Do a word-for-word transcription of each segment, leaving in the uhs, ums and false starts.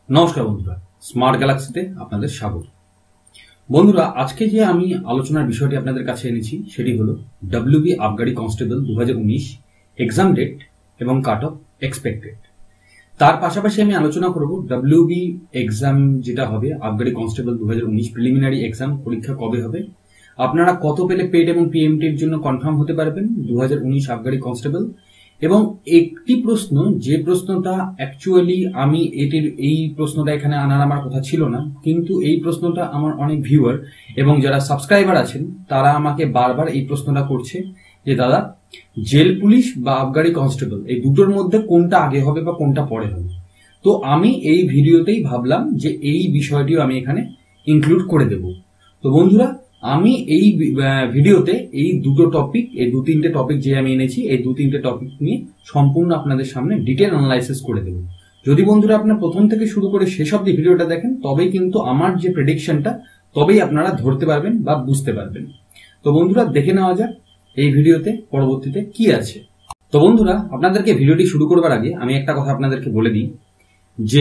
নমস্কার বন্ধুরা, স্মার্ট গ্যালাক্সিতে আপনাদের স্বাগত। বন্ধুরা, আজকে যে আমি আলোচনার বিষয়টি আপনাদের কাছে এনেছি সেটি হলো ডাব্লিউবি আবগারি কনস্টেবল দু হাজার উনিশ এক্সাম ডেট এবং কাট অফ এক্সপেক্টেড। তার পাশাপাশি আমি আলোচনা করব ডাব্লিউবি এক্সাম যেটা হবে আবগারি কনস্টেবল দু হাজার উনিশ প্রিলিমিনারি এক্সাম পরীক্ষা কবে হবে, আপনারা কত পেলে পেড এবং পিএমটির জন্য কনফার্ম হতে পারবেন দু হাজার উনিশ আবগারি কনস্টেবল। এবং একটি প্রশ্ন, যে প্রশ্নটা অ্যাকচুয়ালি আমি এটির এই প্রশ্নটা এখানে আনার আমার কথা ছিল না, কিন্তু এই প্রশ্নটা আমার অনেক ভিউয়ার এবং যারা সাবস্ক্রাইবার আছেন তারা আমাকে বারবার এই প্রশ্নটা করছে যে দাদা, জেল পুলিশ বা আবগারি কনস্টেবল এই দুটোর মধ্যে কোনটা আগে হবে বা কোনটা পরে হবে। তো আমি এই ভিডিওতেই ভাবলাম যে এই বিষয়টিও আমি এখানে ইনক্লুড করে দেব। তো বন্ধুরা, আমি এই ভিডিওতে এই দুটো টপিক, এই দু তিনটে টপিক যে আমি এনেছি, এই দু তিনটে টপিক নিয়ে সম্পূর্ণ আপনাদের সামনে ডিটেল অ্যানালাইসিস করে দেব। যদি বন্ধুরা আপনারা প্রথম থেকে শুরু করে শেষ অব্দি ভিডিওটা দেখেন, তবেই কিন্তু আমার যে প্রেডিকশনটা তবেই আপনারা ধরতে পারবেন বা বুঝতে পারবেন। তো বন্ধুরা, দেখে নেওয়া যাক এই ভিডিওতে পরবর্তীতে কি আছে। তো বন্ধুরা, আপনাদেরকে ভিডিওটি শুরু করবার আগে আমি একটা কথা আপনাদেরকে বলে দিই যে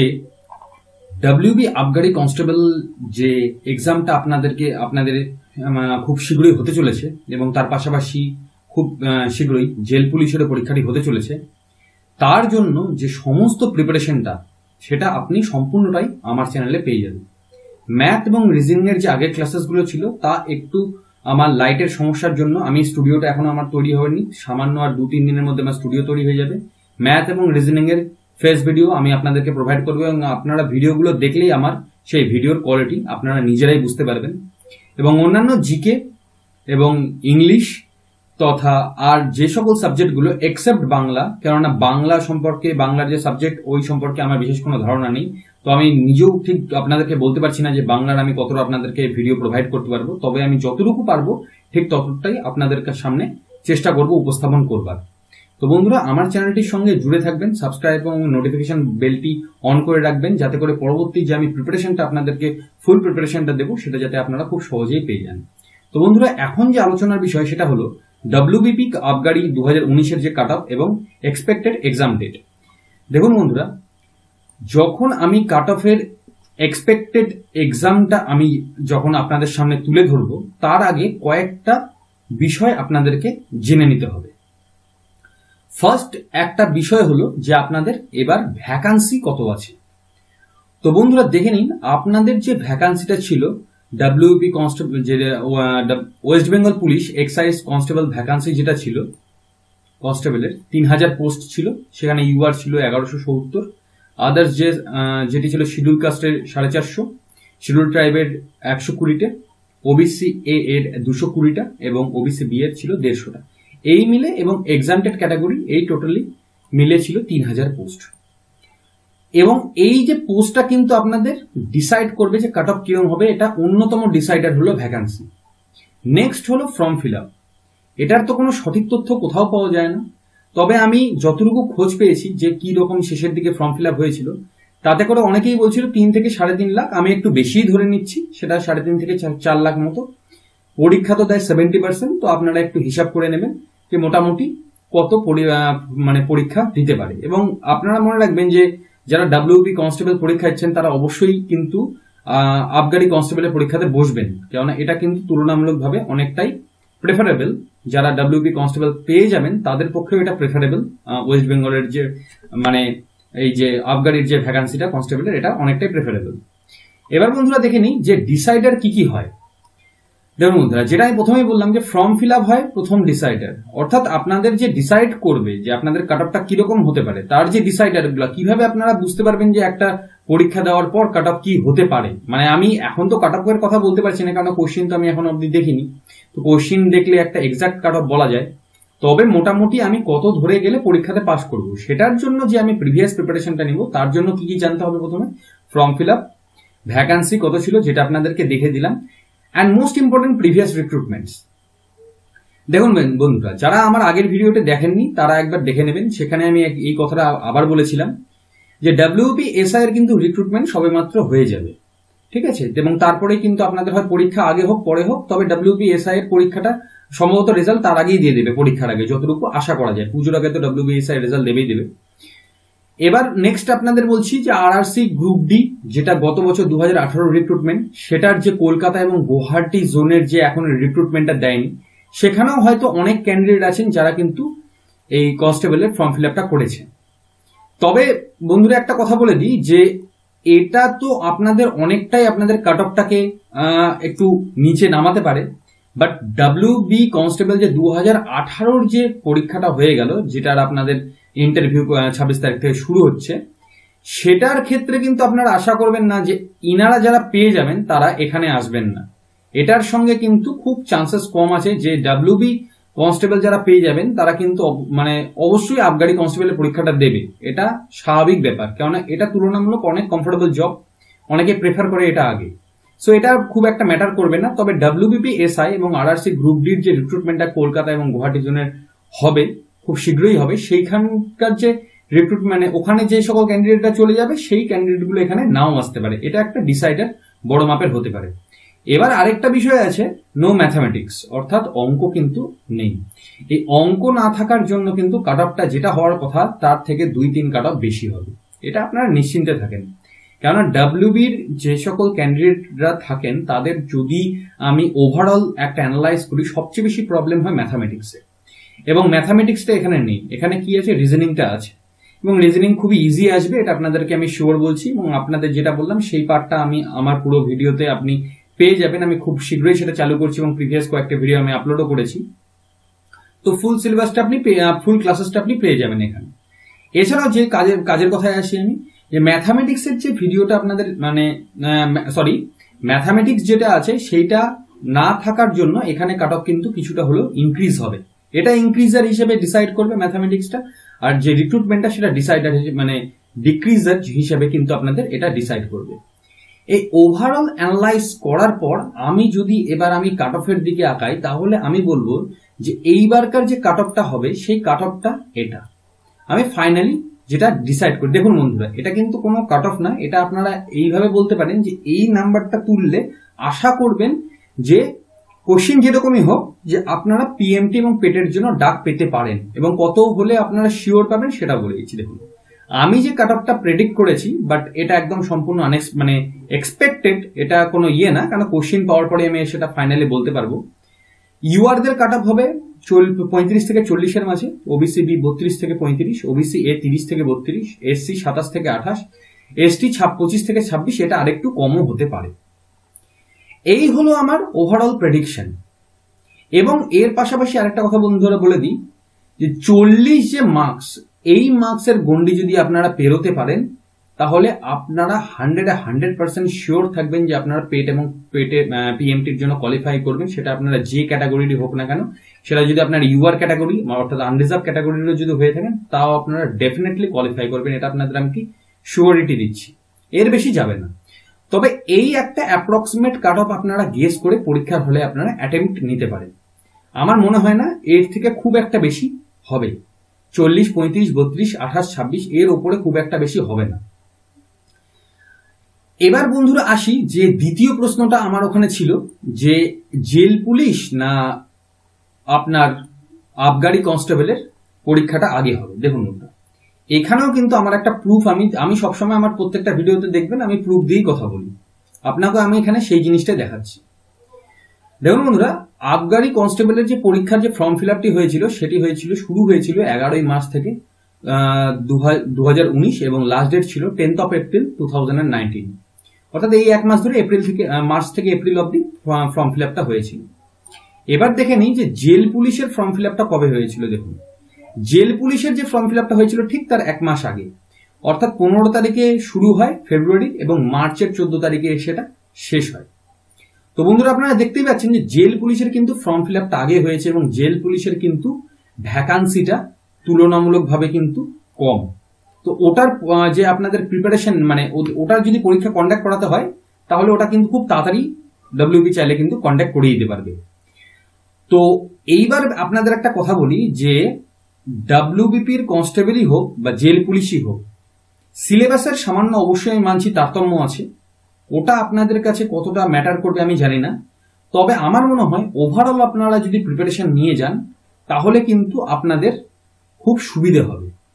ডাব্লিউবি আবগারি কনস্টেবল যে এক্সামটা আপনাদেরকে আপনাদের খুব শীঘ্রই হতে চলেছে এবং তার পাশাপাশি খুব শীঘ্রই জেল পুলিশের পরীক্ষাটি হতে চলেছে, তার জন্য যে সমস্ত প্রিপারেশনটা সেটা আপনি সম্পূর্ণটাই আমার চ্যানেলে পেয়ে যাবেন। ম্যাথ এবং রিজনিং এর যে আগের ক্লাসেসগুলো ছিল তা একটু আমার লাইটের সমস্যার জন্য আমি স্টুডিওটা এখনো আমার তৈরি হয়নি, সামান্য আর দু তিন দিনের মধ্যে আমার স্টুডিও তৈরি হয়ে যাবে। ম্যাথ এবং রিজনিং এর ফেস ভিডিও আমি আপনাদেরকে প্রোভাইড করবো এবং আপনারা ভিডিওগুলো দেখলেই আমার সেই ভিডিওর কোয়ালিটি আপনারা নিজেরাই বুঝতে পারবেন। এবং অন্যান্য জিকে এবং ইংলিশ তথা আর যে সকল সাবজেক্টগুলো এক্সেপ্ট বাংলা, কেননা বাংলা সম্পর্কে, বাংলার যে সাবজেক্ট ওই সম্পর্কে আমার বিশেষ কোনো ধারণা নেই, তো আমি নিজেও ঠিক আপনাদেরকে বলতে পারছি না যে বাংলার আমি কতটা আপনাদেরকে ভিডিও প্রোভাইড করতে পারবো। তবে আমি যতটুকু পারবো ঠিক ততটাই আপনাদের সামনে চেষ্টা করব উপস্থাপন করবার। তো বন্ধুরা, আমার চ্যানেলটির সঙ্গে জুড়ে থাকবেন, সাবস্ক্রাইব এবং নোটিফিকেশন বেলটি অন করে রাখবেন, যাতে করে পরবর্তী যে আমি প্রিপারেশনটা আপনাদেরকে ফুল প্রিপারেশনটা দেবো সেটা যাতে আপনারা খুব সহজেই পেয়ে যান। তো বন্ধুরা, এখন যে আলোচনার বিষয় সেটা হলো ডাব্লিউবিপি আবগারি দু হাজার উনিশের যে কাট অফ এবং এক্সপেক্টেড এক্সাম ডেট। দেখুন বন্ধুরা, যখন আমি কাট অফের এক্সপেক্টেড এক্সামটা আমি যখন আপনাদের সামনে তুলে ধরবো, তার আগে কয়েকটা বিষয় আপনাদেরকে জেনে নিতে হবে। ফার্স্ট একটা বিষয় হলো যে আপনাদের এবার ভ্যাকান্সি কত আছে। তো বন্ধুরা, দেখে নিন আপনাদের যে ভ্যাকান্সিটা ছিল ডাব্লিউবি কনস্টেবল, যে West Bengal police excise constable vacancy যেটা ছিল কনস্টেবলের তিন হাজার পোস্ট ছিল, সেখানে ইউআর ছিল এগারোশো সত্তর, আদার্স যে যেটি ছিল শিডিউল কাস্টের সাড়ে চারশো, শিডিউল ট্রাইবের একশো কুড়িটা, ওবিসি এ এর দুশো কুড়িটা এবং ওবিসি বি এর ছিল দেড়শোটা। এই মিলে এবং এক্সামটেড ক্যাটাগরি এই টোটালি মিলে ছিল তিন হাজার পোস্ট। এবং এই যে পোস্টটা কিন্তু আপনাদের ডিসাইড করবে যে কাট অফ কিরকম হবে, এটা অন্যতম ডিসাইডার হলো ভ্যাকান্সি। নেক্সট হলো ফর্ম ফিল আপ। এটার তো কোনো সঠিক তথ্য কোথাও পাওয়া যায় না, তবে আমি যতটুকু খোঁজ পেয়েছি যে কি রকম শেষের দিকে ফর্ম ফিল আপ হয়েছিল, তাতে করে অনেকেই বলছিল তিন থেকে সাড়ে তিন লাখ, আমি একটু বেশিই ধরে নিচ্ছি, সেটা সাড়ে তিন থেকে চার লাখ মতো। পরীক্ষা তো দেয় সেভেন্টি পার্সেন্ট, তো আপনারা একটু হিসাব করে নেবেন যে মোটামুটি কত মানে পরীক্ষা দিতে পারে। এবং আপনারা মনে রাখবেন যে যারা ডাব্লিউবি কনস্টেবল পরীক্ষা দিচ্ছেন তারা অবশ্যই কিন্তু আবগারি কনস্টেবলের পরীক্ষাতে বসবেন, কেননা এটা কিন্তু তুলনামূলকভাবে অনেকটাই প্রেফারেবল। যারা ডাব্লিউবি কনস্টেবল পেয়ে যাবেন তাদের পক্ষেও এটা প্রেফারেবল। ওয়েস্ট বেঙ্গলের যে মানে এই যে আবগারির যে ভ্যাকান্সিটা কনস্টেবলের, এটা অনেকটাই প্রেফারেবল। এবার বন্ধুরা, দেখে নিই যে ডিসাইডার কি কি হয়। দেখুন বন্ধুরা, যেটা আমি প্রথমেই বললাম যে ফর্ম ফিল আপ হয় প্রথম ডিসাইডার, অর্থাৎ আপনাদের যে ডিসাইড করবে যে আপনাদের কাট অফটা কিরকম হতে পারে, তার যে ডিসাইডার গুলো কিভাবে আপনারা বুঝতে পারবেন যে একটা পরীক্ষা দেওয়ার পর কাট অফ কি হতে পারে। মানে আমি এখন তো কাট অফ এর কথা বলতে পারছি না, কারণ কোশ্চিন তো আমি এখন অব্দি দেখিনি, তো কোশ্চিন দেখলে একটা এক্সাক্ট কাট অফ বলা যায়। তবে মোটামুটি আমি কত ধরে গেলে পরীক্ষাতে পাস করব, সেটার জন্য যে আমি প্রিভিয়াস প্রিপারেশনটা নিব, তার জন্য কি কি জানতে হবে। প্রথমে ফর্ম ফিল আপ, ভ্যাকান্সি কত ছিল যেটা আপনাদেরকে দেখে দিলাম, and most important previous recruitments। দেখুন বন্ধুরা, যারা আমার আগের ভিডিওতে দেখেননি তারা একবার দেখে নেবেন, সেখানে আমি এই কথাটা আবার বলেছিলাম যে ডাব্লিউবি এসআই এর কিন্তু রিক্রুটমেন্ট সবেমাত্র হয়ে যাবে, ঠিক আছে। এবং তারপরেই কিন্তু আপনাদের হয় পরীক্ষা আগে হোক পরে হোক, তবে ডাব্লিউবি এসআই এর পরীক্ষাটা সম্ভবত রেজাল্ট তার আগেই দিয়ে দেবে, পরীক্ষার আগে যতটুকু আশা করা যায়। পুজোর আগে তো ডাব্লিউবি এসআই রেজাল্ট দেবেই দেবে। এবার নেক্সট আপনাদের বলছি যে আরআরসি গ্রুপ ডি, যেটা গত বছর দু হাজার আঠারো রিক্রুটমেন্ট, সেটার যে কলকাতা এবং গুয়াহাটি জোনের যে এখন রিক্রুটমেন্টটা দেয়নি, সেখানেও হয়তো অনেক ক্যান্ডিডেট আছেন যারা কিন্তু এই কনস্টেবলের ফর্ম ফিল আপটা করেছেন। তবে বন্ধুরা একটা কথা বলে দিই যে এটা তো আপনাদের অনেকটাই আপনাদের কাট অফটাকে একটু নিচে নামাতে পারে, বাট ডাব্লিউবি কনস্টেবল যে দু হাজার আঠারোর যে পরীক্ষাটা হয়ে গেল, যেটার আপনাদের ইন্টারভিউ ছাব্বিশ তারিখ থেকে শুরু হচ্ছে, সেটার ক্ষেত্রে কিন্তু আপনারা আশা করবেন না যে ইনারা যারা পেয়ে যাবেন তারা এখানে আসবেন না। এটার সঙ্গে কিন্তু খুব চান্সেস কম আছে যে ডাব্লিউবি কনস্টেবল যারা পেয়ে যাবেন তারা কিন্তু মানে অবশ্যই আবগারি কনস্টেবলের পরীক্ষাটা দেবে। এটা স্বাভাবিক ব্যাপার, কেননা এটা তুলনামূলক অনেক কমফোর্টেবল জব, অনেকে প্রেফার করে এটা আগে। সো এটা খুব একটা ম্যাটার করবে না। তবে ডাব্লিউবিপি এসআই এবং আরআরসি গ্রুপ ডির যে রিক্রুটমেন্টটা কলকাতা এবং গুয়াহাটি জোনের হবে, খুব শীঘ্রই হবে, সেইখানকার যে রিক্রুট মানে ওখানে যে সকল ক্যান্ডিডেটরা চলে যাবে সেই ক্যান্ডিডেটগুলো এখানে নাও আসতে পারে। এটা একটা ডিসাইডার বড় মাপের হতে পারে। এবার আরেকটা বিষয় আছে, নো ম্যাথামেটিক্স, অর্থাৎ অঙ্ক কিন্তু নেই। এই অঙ্ক না থাকার জন্য কিন্তু কাট অফটা যেটা হওয়ার কথা তার থেকে দুই তিন কাট অফ বেশি হবে, এটা আপনারা নিশ্চিন্তে থাকেন। কেননা ডাব্লিউবির যে সকল ক্যান্ডিডেটরা থাকেন তাদের যদি আমি ওভারঅল একটা অ্যানালাইজ করি, সবচেয়ে বেশি প্রবলেম হয় ম্যাথামেটিক্সে, এবং ম্যাথামেটিক্সটা এখানে নেই। এখানে কি আছে, রিজনিংটা আছে, এবং রিজনিং খুবই ইজি আসবে, এটা আপনাদেরকে আমি শিওর বলছি। এবং আপনাদের যেটা বললাম সেই পার্টটা আমি আমার পুরো ভিডিওতে আপনি পেয়ে যাবেন। আমি খুব শীঘ্রই সেটা চালু করছি এবং প্রিভিয়াস কয়েকটা ভিডিও আমি আপলোডও করেছি। তো ফুল সিলেবাসটা আপনি ফুল ক্লাসেসটা আপনি পেয়ে যাবেন এখানে। এছাড়াও যে কাজের কাজের কথায় আসি আমি, যে ম্যাথামেটিক্সের যে ভিডিওটা আপনাদের মানে সরি ম্যাথামেটিক্স যেটা আছে সেইটা না থাকার জন্য এখানে কাট অফ কিন্তু কিছুটা হলেও ইনক্রিজ হবে। এটা ইনক্রিজার হিসেবে ডিসাইড করবে ম্যাথামেটিক্সটা, আর যে রিক্রুটমেন্টটা সেটা ডিসাইডার মানে ডিক্রিজার হিসেবে কিন্তু আপনাদের এটা ডিসাইড করবে। এই ওভারঅল অ্যানালাইজ করার পর আমি যদি এবার আমি কাট অফের দিকে আঁকাই, তাহলে আমি বলবো যে এইবারকার যে কাট অফটা হবে সেই কাট অফটা এটা আমি ফাইনালি যেটা ডিসাইড করি। দেখুন বন্ধুরা, এটা কিন্তু কোনো কাট অফ না, এটা আপনারা এইভাবে বলতে পারেন যে এই নাম্বারটা তুললে আশা করবেন যে কোশ্চেন যেরকমই হোক যে আপনারা পিএমটি এবং পেটের জন্য ডাক পেতে পারেন, এবং কত হলে আপনারা শিওর পাবেন সেটা বলে দিচ্ছি। দেখুন আমি যে কাট অফটা প্রেডিক্ট করেছি, বাট এটা একদম সম্পূর্ণ আনএক্স মানে এক্সপেক্টেড, এটা কোনো ইয়ে না, কারণ কোশ্চেন পাওয়ার পরে আমি সেটা ফাইনালি বলতে পারবো। ইউআরদের কাট অফ হবে পঁয়ত্রিশ থেকে চল্লিশের মাঝে, ওবিসি বি বত্রিশ থেকে পঁয়ত্রিশ, ওবিসি এ তিরিশ থেকে বত্রিশ, এসসি সাতাশ থেকে আঠাশ, এসটি পঁচিশ থেকে ছাব্বিশ, এটা আরেকটু কমও হতে পারে। এই হলো আমার ওভারঅল প্রেডিকশন। এবং এর পাশাপাশি আরেকটা কথা বন্ধুরা বলে দিই যে চল্লিশ যে মার্কস, এই মার্কসের গন্ডি যদি আপনারা পেরোতে পারেন তাহলে আপনারা হান্ড্রেড হান্ড্রেড পার্সেন্ট শিওর থাকবেন যে আপনারা পেট এবং পেটে পিএমটির জন্য কোয়ালিফাই করবেন। সেটা আপনারা যে ক্যাটাগরিরই হোক না কেন, সেটা যদি আপনার ইউআর ক্যাটাগরি অর্থাৎ আনরিজার্ভ ক্যাটাগরিরও যদি হয়ে থাকেন, তাও আপনারা ডেফিনেটলি কোয়ালিফাই করবেন, এটা আপনাদের আমি কি শিওরিটি দিচ্ছি। এর বেশি যাবে না। তবে এই একটা অ্যাপ্রক্সিমেট কাট অফ আপনারা গেস করে পরীক্ষার হলে আপনারা অ্যাটেম্পট নিতে পারেন। আমার মনে হয় না এর থেকে খুব একটা বেশি হবে, চল্লিশ, পঁয়ত্রিশ, বত্রিশ, আঠাশ, ছাব্বিশ, এর ওপরে খুব একটা বেশি হবে না। এবার বন্ধুরা আসি যে দ্বিতীয় প্রশ্নটা আমার ওখানে ছিল যে জেল পুলিশ না আপনার আবগারি কনস্টেবলের পরীক্ষাটা আগে হবে। দেখুন বন্ধুরা, এখানেও কিন্তু আমার একটা প্রুফ, আমি আমি সবসময় আমার প্রত্যেকটা ভিডিওতে দেখবেন আমি প্রুফ দিয়েই কথা বলি, আপনাকে আমি এখানে সেই জিনিসটাই দেখাচ্ছি। দেখুন বন্ধুরা, আবগারি কনস্টেবলের যে পরীক্ষার যে ফর্ম ফিল আপটি হয়েছিল সেটি হয়েছিল শুরু হয়েছিল এগারোই মার্চ থেকে দু হাজার উনিশ এবং লাস্ট ডেট ছিল tenth of April two thousand nineteen, অর্থাৎ এই এক মাস ধরে এপ্রিল থেকে মার্চ থেকে এপ্রিল অব্দি ফর্ম ফিল আপটা হয়েছিল। এবার দেখে নিই যে জেল পুলিশের ফর্ম ফিল আপটা কবে হয়েছিল। দেখুন, জেল পুলিশের যে ফর্ম ফিল আপটা হয়েছিল ঠিক তার এক মাস আগে, অর্থাৎ পনেরো তারিখে শুরু হয় ফেব্রুয়ারি এবং মার্চের চোদ্দ তারিখে সেটা শেষ হয়। তো বন্ধুরা আপনারা দেখতেই পাচ্ছেন যে জেল পুলিশের কিন্তু ফর্ম ফিল আপটা আগে হয়েছে এবং জেল পুলিশের কিন্তু ভ্যাকান্সিটা তুলনামূলকভাবে কিন্তু কম। তো ওটার যে আপনাদের প্রিপারেশন মানে ওটার যদি পরীক্ষা কন্ডাক্ট করাতে হয় তাহলে ওটা কিন্তু খুব তাড়াতাড়ি ডাব্লিউবি চাইলে কিন্তু কন্ডাক্ট করিয়ে দিতে পারবে। তো এইবার আপনাদের একটা কথা বলি যে ডাব্লিউবিপির কনস্টেবলই হোক বা জেল পুলিশই হোক, সিলেবাসের সামান্য অবশ্যই আমি মানছি তারতম্য আছে, ওটা আপনাদের কাছে কতটা ম্যাটার করবে আমি জানি না। তবে আমার মনে হয় ওভারঅল আপনারা যদি প্রিপারেশন নিয়ে যান তাহলে কিন্তু আপনাদের খুব সুবিধে হবে।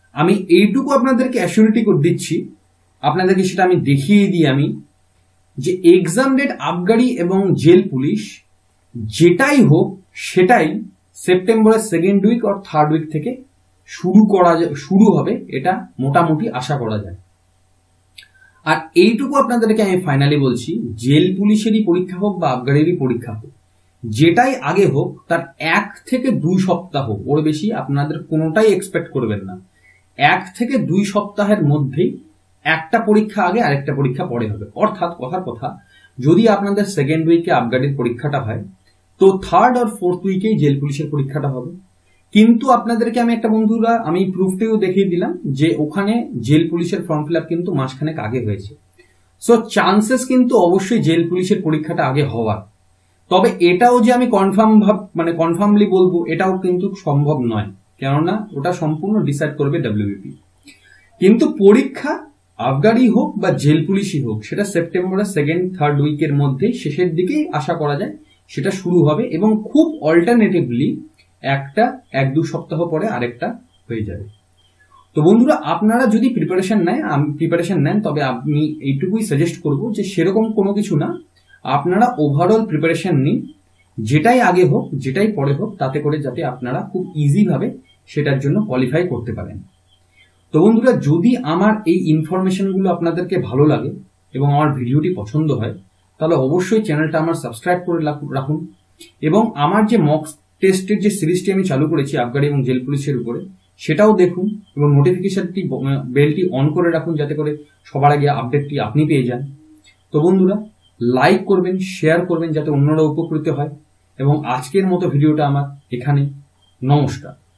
আমি এইটুকু আপনাদেরকে অ্যাসিউরিটি করে দিচ্ছি, আপনাদেরকে সেটা আমি দেখিয়ে দিই আমি, যে এক্সাম ডেট আবগারি এবং জেল পুলিশ যেটাই হোক সেটাই সেপ্টেম্বরের সেকেন্ড উইক আর থার্ড উইক থেকে শুরু করা শুরু হবে, এটা মোটামুটি আশা করা যায়। আর এইটুকু আপনাদেরকে আমি ফাইনালি বলছি, জেল পুলিশেরই পরীক্ষা হোক বা আবগারিরই পরীক্ষা হোক, যেটাই আগে হোক তার এক থেকে দুই সপ্তাহ, ওর বেশি আপনাদের কোনোটাই এক্সপেক্ট করবেন না। এক থেকে দুই সপ্তাহের মধ্যেই একটা পরীক্ষা আগে আরেকটা পরীক্ষা পরে হবে। অর্থাৎ কথার কথা, যদি আপনাদের সেকেন্ড উইকে আবগারির পরীক্ষাটা হয়, তো থার্ড আর ফোর্থ উইকেই জেল পুলিশের পরীক্ষাটা হবে। কিন্তু আপনাদেরকে আমি একটা বন্ধুরা আমি প্রুফটিও দেখিয়ে দিলাম যে ওখানে জেল পুলিশের ফর্ম ফিল আপ কিন্তু মাসখানেক আগে হয়েছে। সো চান্সেস কিন্তু অবশ্যই জেল পুলিশের পরীক্ষাটা আগে হওয়ার। তবে এটাও যে আমি কনফার্ম ভাব মানে কনফার্মলি বলবো এটাও কিন্তু সম্ভব নয়, কেননা ওটা সম্পূর্ণ ডিসাইড করবে ডব্লিউবিপি। কিন্তু পরীক্ষা আবগারি হোক বা জেল পুলিশই হোক, সেটা সেপ্টেম্বরের সেকেন্ড থার্ড উইকের মধ্যেই শেষের দিকেই আশা করা যায় সেটা শুরু হবে, এবং খুব অল্টারনেটিভলি একটা এক দু সপ্তাহ পরে আরেকটা হয়ে যাবে। তো বন্ধুরা, আপনারা যদি প্রিপারেশন নেন প্রিপারেশন নেন তবে আমি এইটুকুই সাজেস্ট করব যে সেরকম কোনো কিছু না, আপনারা ওভারঅল প্রিপারেশন নিন, যেটাই আগে হোক যেটাই পরে হোক, তাতে করে যাতে আপনারা খুব ইজি ভাবে সেটার জন্য কোয়ালিফাই করতে পারেন। তো বন্ধুরা, যদি আমার এই ইনফরমেশনগুলো আপনাদেরকে ভালো লাগে এবং আমার ভিডিওটি পছন্দ হয়, তাহলে অবশ্যই চ্যানেলটা আমার সাবস্ক্রাইব করে রাখুন, এবং আমার যে মক টেস্টের যে সিরিজটি আমি চালু করেছি আবগারি এবং জেল পুলিশের উপরে, সেটাও দেখুন এবং নোটিফিকেশনটি বেলটি অন করে রাখুন, যাতে করে সবার আগে আপডেটটি আপনি পেয়ে যান। তো বন্ধুরা, লাইক করবেন, শেয়ার করবেন, যাতে অন্যরা উপকৃত হয়। এবং আজকের মতো ভিডিওটা আমার এখানে। নমস্কার।